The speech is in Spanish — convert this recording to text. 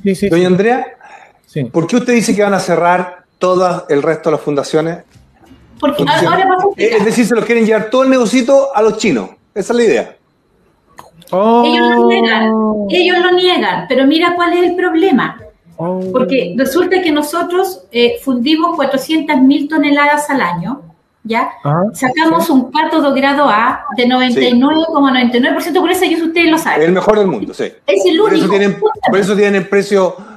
Sí, sí, Doña Andrea, sí. ¿por qué usted dice que van a cerrar todo el resto de las fundaciones? Porque ahora pasa Es decir, se los quieren llevar todo el negocito a los chinos. Esa es la idea. Ellos lo niegan, pero mira cuál es el problema. Porque resulta que nosotros fundimos 400.000 toneladas al año, ¿ya? Sacamos un cátodo grado A de 99,99% pureza, y eso ustedes lo saben. El mejor del mundo, sí. Es el único. Por eso tienen el precio